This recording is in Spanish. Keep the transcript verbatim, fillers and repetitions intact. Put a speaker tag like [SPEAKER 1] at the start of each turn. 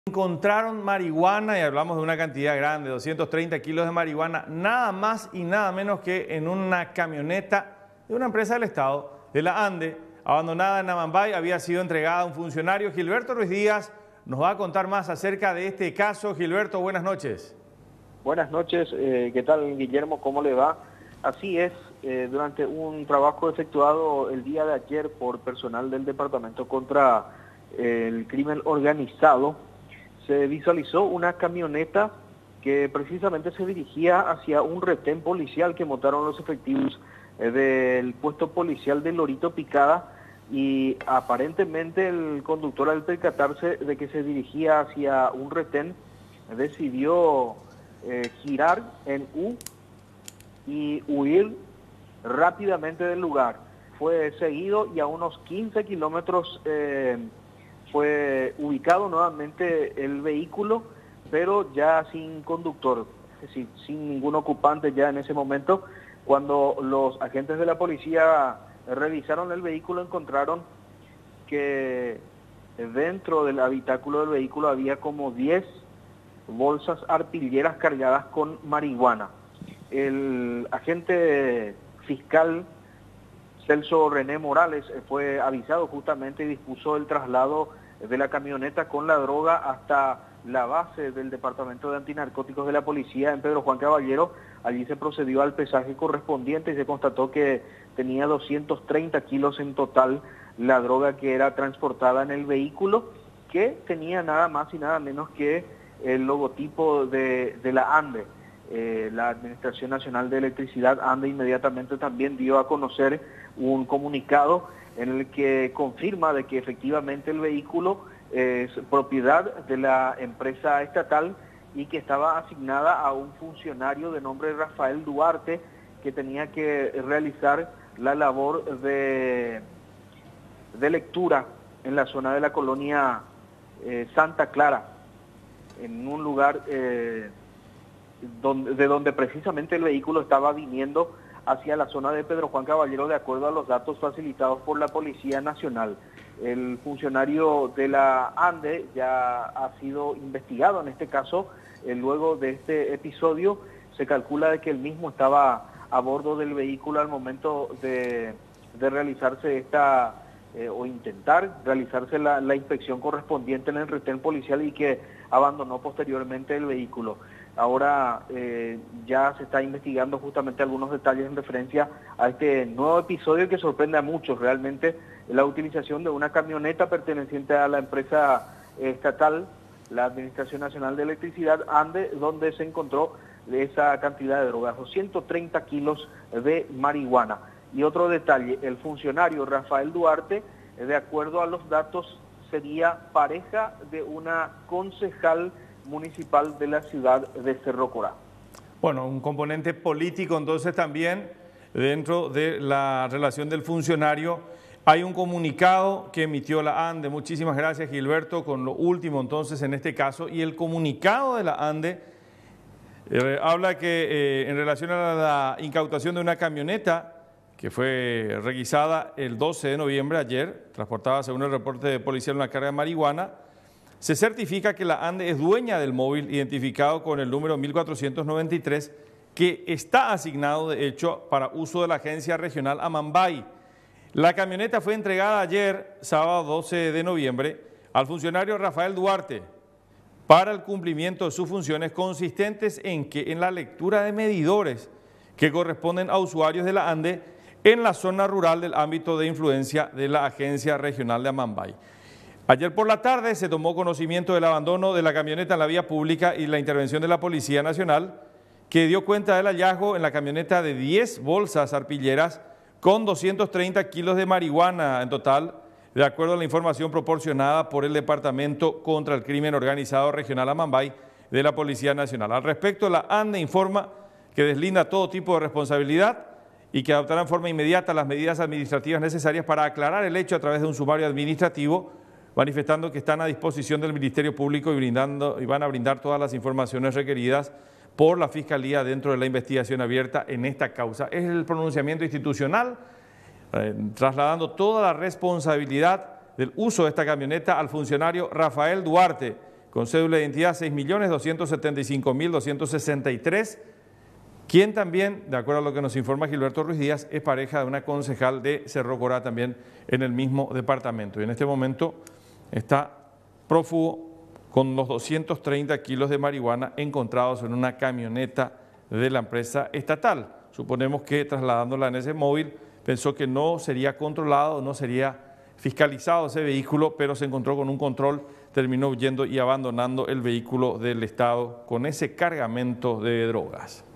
[SPEAKER 1] Encontraron marihuana y hablamos de una cantidad grande, doscientos treinta kilos de marihuana, nada más y nada menos que en una camioneta de una empresa del Estado, de la ANDE, abandonada en Amambay, había sido entregada a un funcionario. Gilberto Ruiz Díaz nos va a contar más acerca de este caso. Gilberto, buenas noches.
[SPEAKER 2] Buenas noches, eh, ¿qué tal, Guillermo? ¿Cómo le va? Así es, eh, durante un trabajo efectuado el día de ayer por personal del Departamento contra eh, el Crimen Organizado, se visualizó una camioneta que precisamente se dirigía hacia un retén policial que montaron los efectivos eh, del puesto policial de Lorito Picada, y aparentemente el conductor, al percatarse de que se dirigía hacia un retén, decidió eh, girar en U y huir rápidamente del lugar. Fue seguido y a unos quince kilómetros eh, fue ubicado nuevamente el vehículo, pero ya sin conductor, es decir, sin ningún ocupante ya en ese momento. Cuando los agentes de la policía revisaron el vehículo, encontraron que dentro del habitáculo del vehículo había como diez bolsas arpilleras cargadas con marihuana. El agente fiscal Celso René Morales fue avisado justamente y dispuso el traslado de la camioneta con la droga hasta la base del Departamento de Antinarcóticos de la Policía en Pedro Juan Caballero. Allí se procedió al pesaje correspondiente y se constató que tenía doscientos treinta kilos en total la droga que era transportada en el vehículo, que tenía nada más y nada menos que el logotipo de, de la ANDE. Eh, la Administración Nacional de Electricidad, ANDE, inmediatamente también dio a conocer un comunicado en el que confirma de que efectivamente el vehículo es propiedad de la empresa estatal y que estaba asignada a un funcionario de nombre Rafael Duarte, que tenía que realizar la labor de, de lectura en la zona de la colonia eh, Santa Clara, en un lugar eh, donde, de donde precisamente el vehículo estaba viniendo hacia la zona de Pedro Juan Caballero, de acuerdo a los datos facilitados por la Policía Nacional. El funcionario de la ANDE ya ha sido investigado en este caso. Eh, luego de este episodio se calcula de que el mismo estaba a bordo del vehículo al momento de, de realizarse esta eh, o intentar realizarse la, la inspección correspondiente en el retén policial, y que abandonó posteriormente el vehículo. Ahora eh, ya se está investigando justamente algunos detalles en referencia a este nuevo episodio que sorprende a muchos. Realmente la utilización de una camioneta perteneciente a la empresa estatal, la Administración Nacional de Electricidad, ANDE, donde se encontró esa cantidad de drogas, doscientos treinta kilos de marihuana. Y otro detalle, el funcionario Rafael Duarte, de acuerdo a los datos, sería pareja de una concejal municipal de la ciudad de Cerro Corá.
[SPEAKER 1] Bueno, un componente político entonces también dentro de la relación del funcionario. Hay un comunicado que emitió la ANDE. Muchísimas gracias, Gilberto, con lo último entonces en este caso. Y el comunicado de la ANDE eh, habla que eh, en relación a la incautación de una camioneta que fue requisada el doce de noviembre, ayer, transportada según el reporte de policía una carga de marihuana, se certifica que la ANDE es dueña del móvil identificado con el número mil cuatrocientos noventa y tres, que está asignado de hecho para uso de la Agencia Regional Amambay. La camioneta fue entregada ayer, sábado doce de noviembre, al funcionario Rafael Duarte para el cumplimiento de sus funciones, consistentes en que en la lectura de medidores que corresponden a usuarios de la ANDE en la zona rural del ámbito de influencia de la Agencia Regional de Amambay. Ayer por la tarde se tomó conocimiento del abandono de la camioneta en la vía pública y la intervención de la Policía Nacional, que dio cuenta del hallazgo en la camioneta de diez bolsas arpilleras con doscientos treinta kilos de marihuana en total, de acuerdo a la información proporcionada por el Departamento contra el Crimen Organizado Regional Amambay de la Policía Nacional. Al respecto, la ANDE informa que deslinda todo tipo de responsabilidad y que adoptará en forma inmediata las medidas administrativas necesarias para aclarar el hecho a través de un sumario administrativo, manifestando que están a disposición del Ministerio Público y, brindando, y van a brindar todas las informaciones requeridas por la Fiscalía dentro de la investigación abierta en esta causa. Es el pronunciamiento institucional, eh, trasladando toda la responsabilidad del uso de esta camioneta al funcionario Rafael Duarte, con cédula de identidad seis millones doscientos setenta y cinco mil doscientos sesenta y tres, quien también, de acuerdo a lo que nos informa Gilberto Ruiz Díaz, es pareja de una concejal de Cerro Corá, también en el mismo departamento. Y en este momento está prófugo con los doscientos treinta kilos de marihuana encontrados en una camioneta de la empresa estatal. Suponemos que trasladándola en ese móvil pensó que no sería controlado, no sería fiscalizado ese vehículo, pero se encontró con un control, terminó huyendo y abandonando el vehículo del Estado con ese cargamento de drogas.